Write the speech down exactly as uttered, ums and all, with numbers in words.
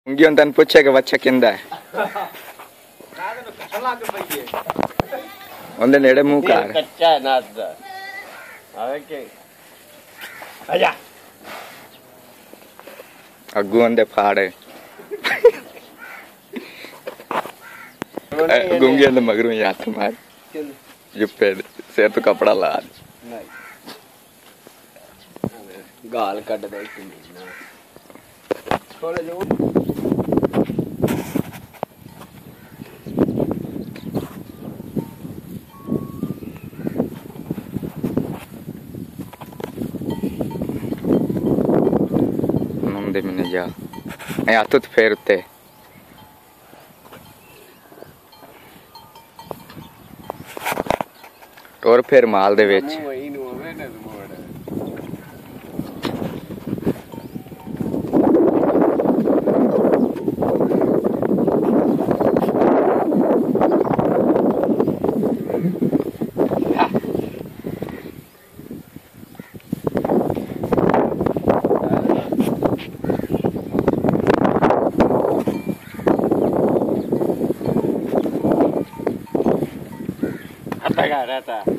उंगी तन पूछे कि बच्चा किंदा है उनके नेड़े मुंह कर कच्चा है नाथ दा आवे के आजा अगू उनके फाड़े गुंगी अंदर मगरू हाथ मार जुप्पे सिर तो कपड़ा ला गाल कट दे थोड़े जो नंदे में जा ए आतुत फेरते और फिर माल दे विच आता का रहता